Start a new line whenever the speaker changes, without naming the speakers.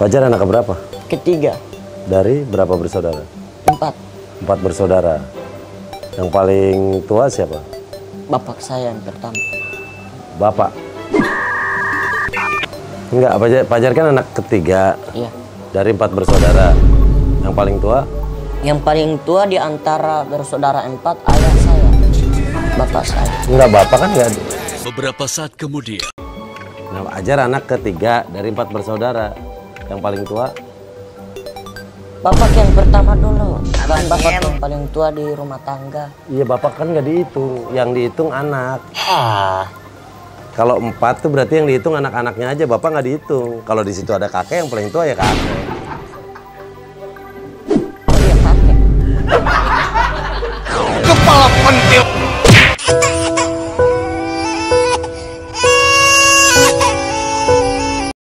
Fajar anak berapa?
Ketiga.
Dari berapa bersaudara?
4.
4 bersaudara. Yang paling tua siapa?
Bapak saya yang pertama.
Bapak? Enggak, Fajar kan anak ketiga.
Iya.
Dari 4 bersaudara. Yang paling tua?
Yang paling tua di antara bersaudara 4 ayah saya. Bapak saya.
Enggak, bapak kan enggak.
Beberapa saat kemudian.
Nah, Fajar anak ketiga dari 4 bersaudara. Yang paling tua?
Bapak yang pertama dulu. Kan bapak yang paling tua di rumah tangga.
Iya, bapak kan nggak dihitung. Yang dihitung anak. Kalau 4 tuh berarti yang dihitung anak-anaknya aja. Bapak nggak dihitung. Kalau di situ ada kakek, yang paling tua ya kakek.
Oh iya, kakek.
Kepala pentil.